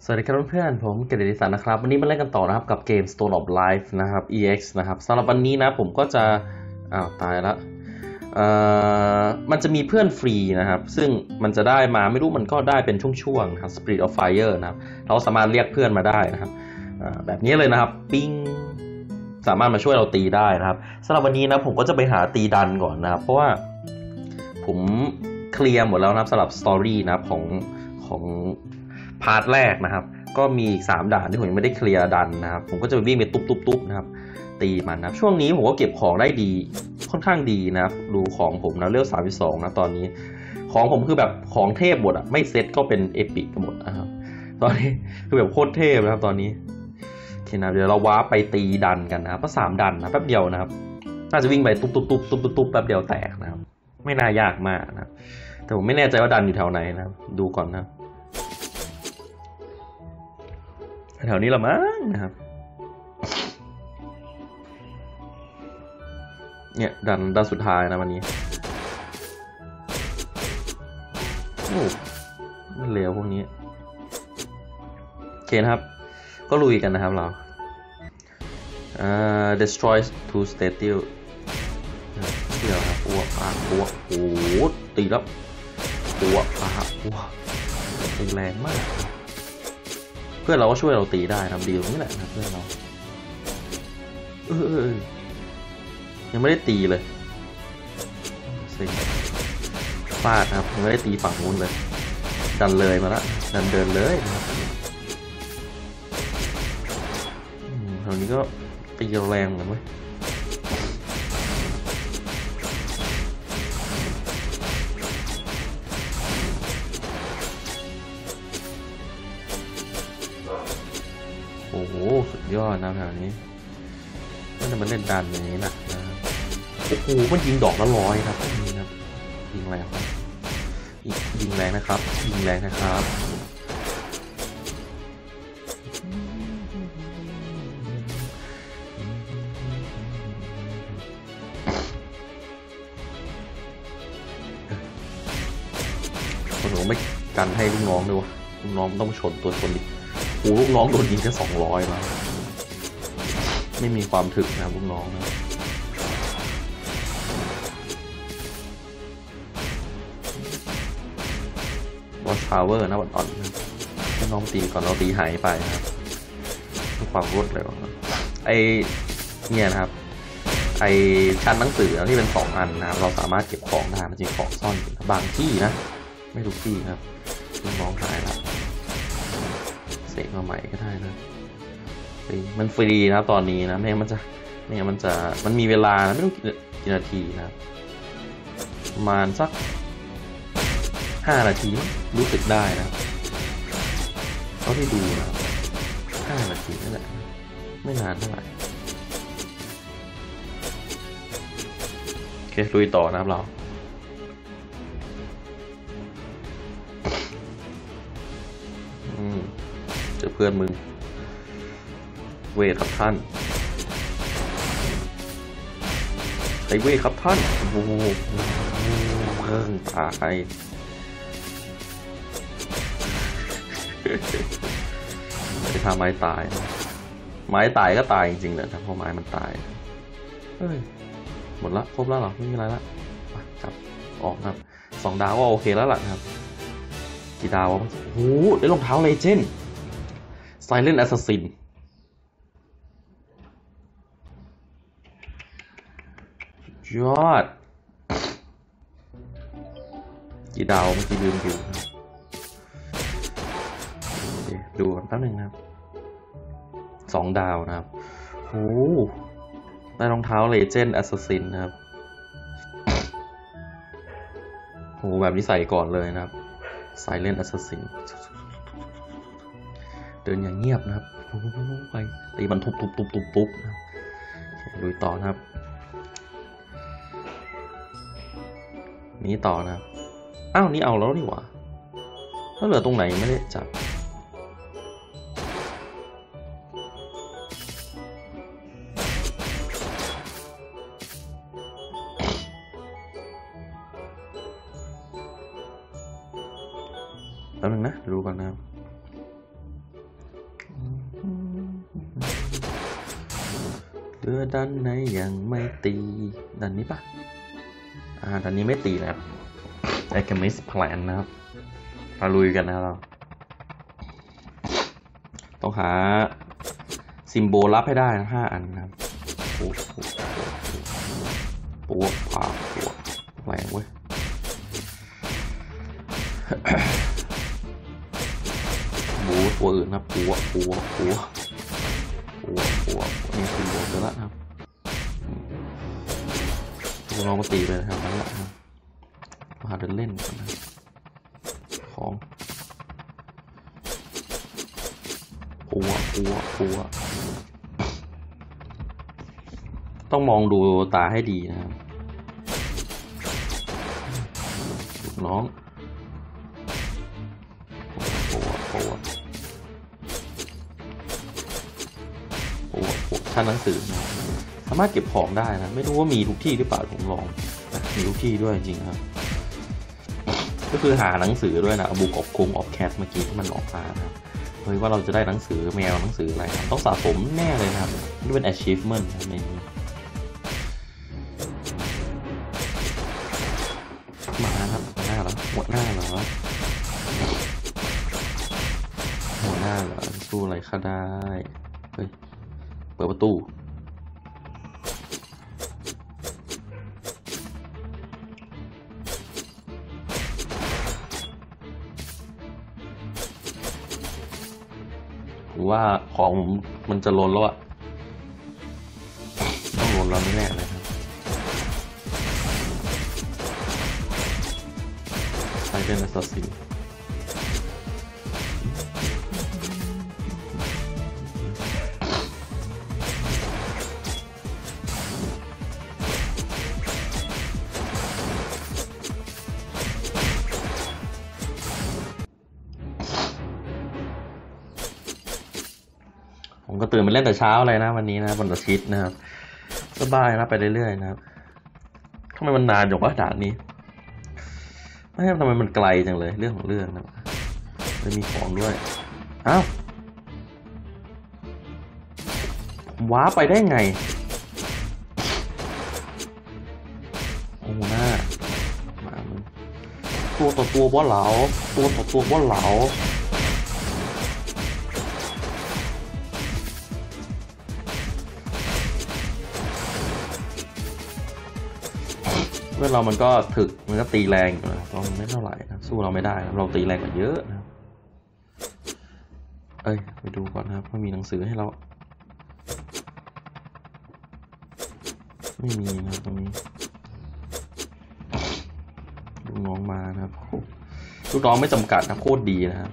สวัสดีครับเพื่อนๆผมเกษตรดิสันนะครับวันนี้มาเล่นกันต่อนะครับกับเกม Stone of Life นะครับ EX นะครับสำหรับวันนี้นะผมก็จะตายละมันจะมีเพื่อนฟรีนะครับซึ่งมันจะได้มาไม่รู้มันก็ได้เป็นช่วงๆนะครับ Spirit of Fire นะครับเราสามารถเรียกเพื่อนมาได้นะครับแบบนี้เลยนะครับปิ้งสามารถมาช่วยเราตีได้นะครับสำหรับวันนี้นะผมก็จะไปหาตีดันก่อนนะครับเพราะว่าผมเคลียร์หมดแล้วนะครับสำหรับสตอรี่นะครับของพาร์ทแรกนะครับก็มีอีก3ด่านที่ผมยังไม่ได้เคลียร์ดันนะครับผมก็จะวิ่งไปตุ๊บๆนะครับตีมันนะครับช่วงนี้ผมก็เก็บของได้ดีค่อนข้างดีนะครับดูของผมนะเลือก32นะตอนนี้ของผมคือแบบของเทพหมดอะไม่เซ็ตก็เป็นเอพิกกันหมดนะครับตอนนี้คือแบบโคตรเทพนะครับตอนนี้โอเคนะเดี๋ยวเราว้าไปตีดันกันนะครับก็3ดันนะแป๊บเดียวนะครับน่าจะวิ่งไปตุ๊บแป๊บเดียวแตกนะครับไม่น่ายากมากนะครับแต่ผมไม่แน่ใจว่าดันอยู่แถวไหนนะครับดูก่อนนะครับแถวนี้ละมั้งนะครับเนี่ยดันสุดท้ายนะวันนี้โอ้มันเลวพวกนี้โอเคนะครับก็ลุยกันนะครับเราdestroy two statue เดี๋ยวครับอ้วกโอ้โหตีแล้วอ้วกตีแรงมากเพื่อนเราก็ช่วยเราตีได้ทำดีตรงนี้แหละนะเพื่อนเรายังไม่ได้ตีเลยสิฟาดครับยังไม่ได้ตีฝั่งนู้นเลยดันเลยมาละดันเดินเลยนะครับตอนนี้ก็ตีแรงเหมือนกันโอ้โหสุดยอดนะแถวนี้มันจะมาเล่นดันอย่างนี้นะโอ้โหมันยิงดอกละ100ครับนี่ครับยิงแรงครับยิงแรงนะครับยิงแรงนะครับคนหนูไม่กันให้ลูกน้องด้วยวะลูกน้องต้องชนตัวชนดิโอ้ลูกน้องโดนยิงแค่200มาไม่มีความถึกนะลูกน้องนะวอชพาวเวอร์นะอ่อนๆนะให้น้องตีก่อนเราตีหายไปนะครับเพื่อความรวดเร็วไอเนี่ยนะครับไอชั้นหนังสือที่เป็น2 อันนะครับเราสามารถเก็บของได้มันจริงของซ่อนอยู่บางที่นะไม่ทุกที่ครับลูกน้องหายแล้วเสกมาใหม่ก็ได้นะมันฟรีนะตอนนี้นะไม่งั้นมันมีเวลานะไม่ต้องกี่นาทีนะประมาณสัก5 นาทีรู้สึกได้นะเขาที่ดูนะ5 นาทีนั่นแหละไม่นานเท่าไหร่โอเคลุยต่อนะครับเราเจอเพื่อนมึงเวทครับท่านไอเวทครับท่านโอ้โหตายไปทำไม้ตายก็ตายจริงๆเลยครับเพราะไม้มันตายเฮ้ยหมดละครบแล้วเหรอไม่มีอะไรละครับออกครับ2 ดาวก็โอเคแล้วล่ะครับกี่ดาววะโอ้โหได้รองเท้าเลเจนด์ Silent Assassinยอดกี่ดาวเมื่อกี้ลืมดูกันแป๊บนึงนะครับ2 ดาวนะครับโอ้ได้รองเท้า Legend Assassin นะครับโหแบบนี้ใส่ก่อนเลยนะครับ Silent Assassin เดินอย่างเงียบนะครับไปตีมันทุบนะครับลุยต่อนะครับนี้ต่อนะครับอ้าวนี่เอาแล้วนี่หว่าแล้วเหลือตรงไหนไม่ได้จับแป๊บนึงนะดูก่อนนะครับดันไหนยังไม่ตีดันนี้ปะดันนี้ไม่ตีนะครับ Alchemist Plan นะครับมาลุยกันนะเราต้องหาซิมโบลลับให้ได้นะ5 อันนะครับปูแรงเว้ยบูตัวอื่นนะปูนี่ซิมโบลแล้วนะครับลองมาตีไปนะครับนั่นแหละครับมาหาเดินเล่นกันนะของปัวต้องมองดูตาให้ดีนะครับลูกน้องปัวชั้นหนังสือนะสามารถเก็บของได้นะไม่รู้ว่ามีทุกที่หรือเปล่าผมลองนะมีทุกที่ด้วยจริงครับก็คือหาหนังสือด้วยนะบุกอบคงออกแคสเมื่อกี้ที่มันออกมานะครับเฮ้ยว่าเราจะได้หนังสือแมวหนังสืออะไรต้องสะสมแน่เลยนะครับนี่เป็น achievement ในนี้มาครับหัวหน้าเหรอสู้อะไรข้าได้เฮ้ยเปิดประตูว่าของมันจะล้นแล้วอะต้องล้นแล้วแน่เลยครับใช้เป็นอัสซัสซินผมก็ตื่นมาเล่นแต่เช้าเลยนะวันนี้นะวันอาทิตย์นะครับสบายนะไปเรื่อยๆนะครับทำไมมันนานอย่างวะด่านนี้ไม่ทำไมมันไกลจังเลยเรื่องของเรื่องนะไม่มีของด้วยอ้าวว้าไปได้ไงโอ้หน้ามาตัวต่อตัวว่าเหลาเมื่อเรามันก็ถึกมันก็ตีแรงอยู่นะตอนไม่เท่าไหร่นะสู้เราไม่ได้เราตีแรงกว่าเยอะนะไปดูก่อนนะครับว่ามีหนังสือให้เราไม่มีนะตรงนี้ลูกน้องมานะครับลูกน้องไม่จำกัดนะโคตรดีนะครับ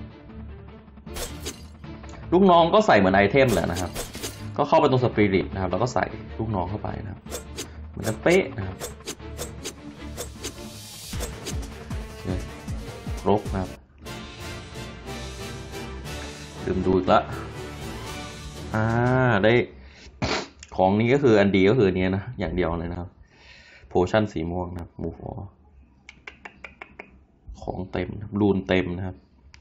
ลูกน้องก็ใส่เหมือนไอเทมแหละนะครับก็เข้าไปตรงสปิริตนะครับแล้วก็ใส่ลูกน้องเข้าไปนะครับมันจะเป๊ะนะครับครบนะครับดื่มดูอีกละได้ของนี้ก็คืออันดีก็คือเนี้ยนะอย่างเดียวเลยนะครับโพชั่นสีม่วงนะครับมูฟของเต็มรูนเต็มนะครับ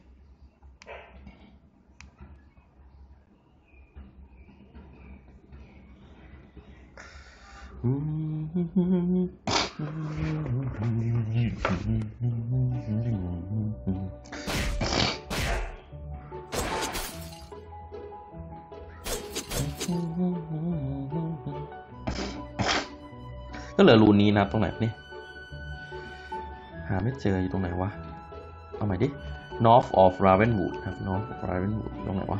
ก็เหลือรูนี้นะตรงไหนนี่หาไม่เจออยู่ตรงไหนวะเอาใหม่ดิ North of Ravenwood ครับ North of Ravenwood ตรงไหนวะ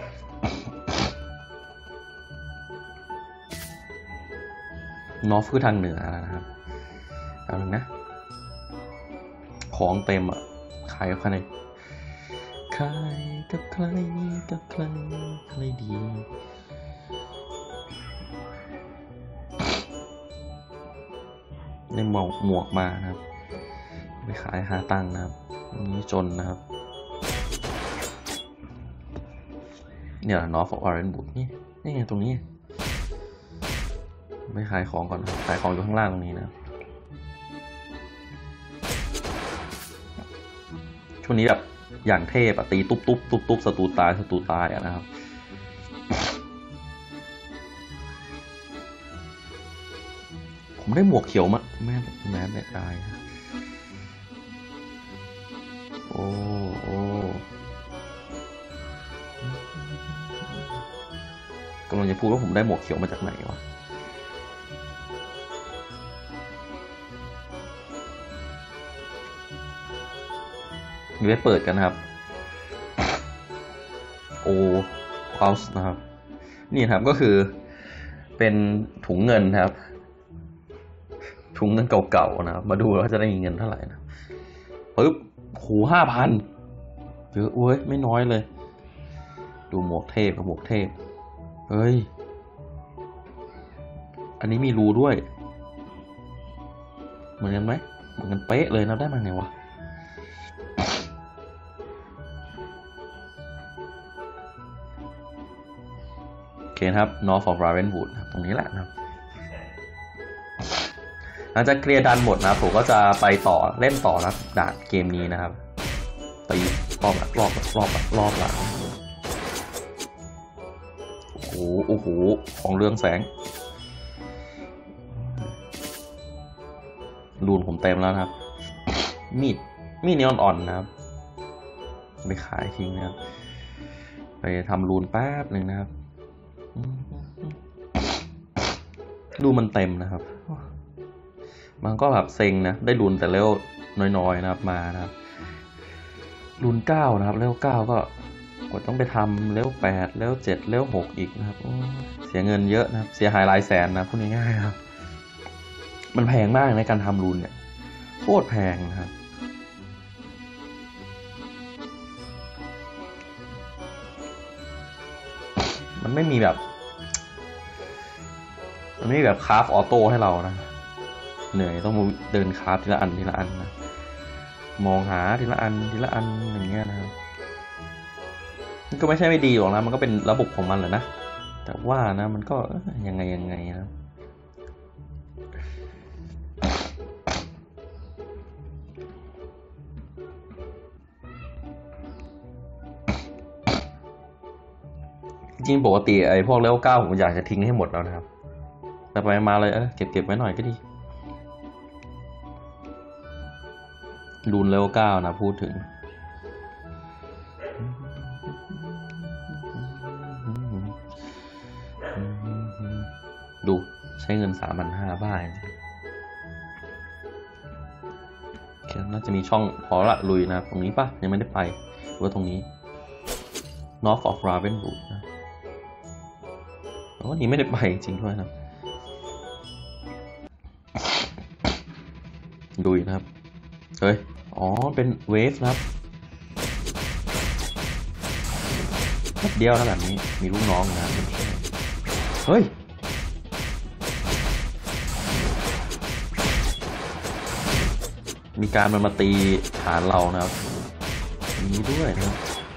North คือทางเหนือนะครับเอาหนึ่งนะของเต็มขายกับใครดีได้หมวกมานะครับไปขายหาตังค์นะครับนี้จนนะครับเนี่ย North of Ravenwood นี่ไงตรงนี้ไปขายของก่อนขายของอยู่ข้างล่างตรงนี้นะช่วงนี้แบบอย่างเทพตีตุ๊บศัตรูตายนะครับผมได้หมวกเขียวมาแม่ได้ตายโอ้กำลังจะพูดว่าผมได้หมวกเขียวมาจากไหนวะเดี๋ยวไปเปิดกันนะครับโอ้คลาสนะครับนี่ครับก็คือเป็นถุงเงินครับถุงเงินเก่าๆนะครับมาดูว่าจะได้เงินเท่าไหร่นะปึ๊บโห5,000เยอะเว้ยไม่น้อยเลยดูหมวกเทพกับหมวกเทพเฮ้ยอันนี้มีรูด้วยเหมือนกันไหมเหมือนกันเป๊ะเลยนะได้มาไงวะโอเคครับ North of Ravenwood ตรงนี้แหละนะครับหลังจากเคลียร์ดันหมดนะผมก็จะไปต่อเล่นต่อนะด่านเกมนี้นะครับตีรอบหลังโอ้โหของเรืองแสงรูนผมเต็มแล้วครับมีดนีออนอ่อนนะครับไปขายทิ้งนะครับไปทำรูนแป๊บหนึ่งนะครับรูนมันเต็มนะครับมันก็แบบเซ็งนะได้รูนแต่เร็วน้อยๆนะครับมานะครับรูน9นะครับเร็ว9ก็กดต้องไปทำเร็ว8เร็ว7เร็ว6อีกนะครับเสียเงินเยอะนะครับเสียหายหลายแสนนะพูดง่ายๆครับมันแพงมากในการทำรูนเนี่ยโคตรแพงนะครับมันไม่มีแบบคราฟออโต้ให้เรานะเหนื่อยต้องเดินคราฟทีละอันนะมองหาทีละอันอย่างเงี้ยนะครับมันก็ไม่ใช่ไม่ดีหรอกนะมันก็เป็นระบบของมันแหละนะแต่ว่านะมันก็ยังไงนะจริงปกติไอ้พวกเลเวล9ผมอยากจะทิ้งให้หมดแล้วนะครับแต่ไปมาเลยเก็บไว้หน่อยก็ดีรูนเลเวล9นะพูดถึงดูใช้เงิน 3,500 บ้าน่าจะมีช่องพอละลุยนะตรงนี้ปะยังไม่ได้ไปหรือว่าตรงนี้ North of Ravenwood นะวันนี้ไม่ได้ไปจริงด้วยนะดูนะครับเฮ้ยอ๋อเป็นเวฟนะครับแป๊บเดียวนะแบบนี้มีลูกน้องนะเฮ้ยมีการมันมาตีฐานเรานะครับมีด้วยนะครับ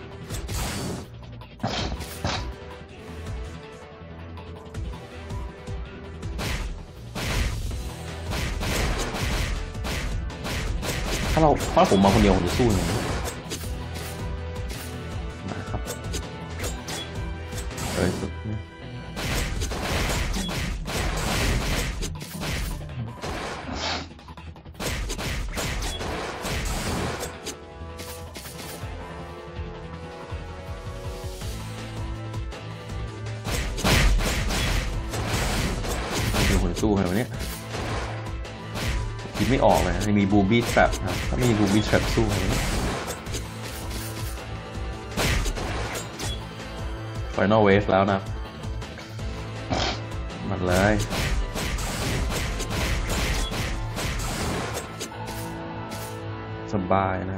ถ้าผมมาคนเดียวผมจะสู้ยังไงมาครับสุดเนี่ยผมจะสู้อะไรวะเนี่ยคิดไม่ออกเลยนะมีบูบี้แทร็ปนะถ้าไม่มีบูบี้แทร็ปสู้ไฟนอลเวฟแล้วนะมันเลยสบายนะ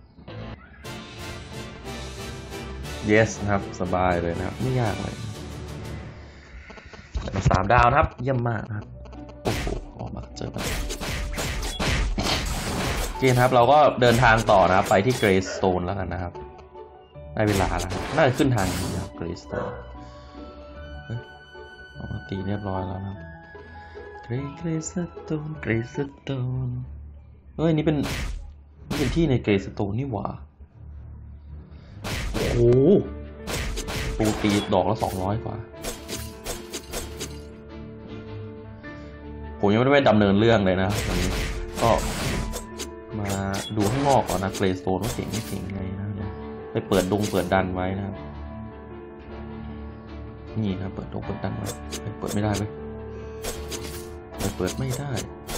yes นะครับสบายเลยนะครับไม่ยากเลย3 ดาวนะครับเยี่ยมมากนะครับโอ้โหออกมาเจอกันครับเราก็เดินทางต่อนะครับไปที่เกรย์สโตนแล้วกันนะครับได้เวลาแล้วน่าจะขึ้นทางนี้ครับเกรย์สโตนตีเรียบร้อยแล้วนะเกรย์สโตนเฮ้ยนี่เป็นที่ในเกรย์สโตนนี่หว่าโอ้โหปูตีดอกละ200 กว่าผมยังไม่ได้ไปดำเนินเรื่องเลยนะวันนี้ก็มาดูข้างนอกก่อนนะเกรย์สโตนว่าเสียงไม่เสียงไงนะไปเปิดดันไว้นะครับนี่นะเปิดดันไว้เปิดไม่ได้เลยเปิดไม่ได้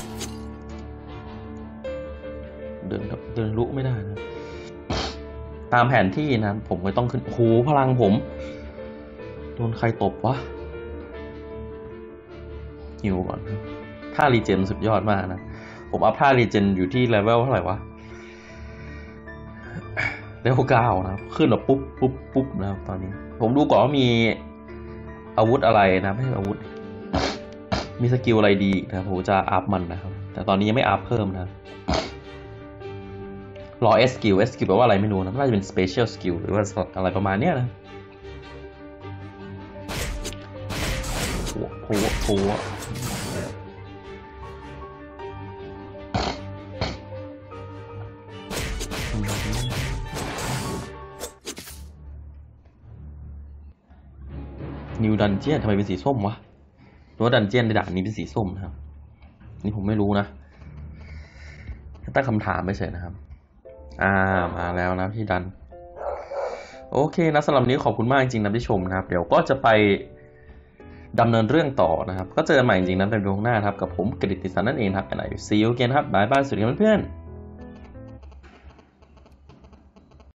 เดินลุไม่ได้นะตามแผนที่นะผมไม่ต้องขึ้นโอ้โหพลังผมโดนใครตบวะหิวก่อนท่ารีเจนสุดยอดมากนะผมอัพท่ารีเจนอยู่ที่เลเวลเท่าไหร่วะเลเวล9นะขึ้นแบบปุ๊บนะครับตอนนี้ผมดูก่อนว่ามีอาวุธอะไรนะไม่ใช่อาวุธมีสกิลอะไรดีนะผมจะอัพมันนะครับแต่ตอนนี้ยังไม่อัพเพิ่มนะรอ S skill แปลว่าอะไรไม่รู้นะน่าจะเป็น special skill หรือว่าอะไรประมาณเนี้ยนะโหนิวดันเจียนทำไมเป็นสีส้มวะหรือว่าดันเจียนในด่านนี้เป็นสีส้มนะครับนี่ผมไม่รู้นะตั้งคำถามไม่ใช่นะครับมาแล้วนะพี่ดันโอเคนะสำหรับนี้ขอบคุณมากจริงๆนะที่ชมนะครับเดี๋ยวก็จะไปดำเนินเรื่องต่อนะครับก็เจอกันใหม่จริงๆนะเป็นวันข้างหน้าครับกับผมกฤติสันนั่นเองครับไปไหนซีโอเกนครับบายบายสวัสดีเพื่อนๆ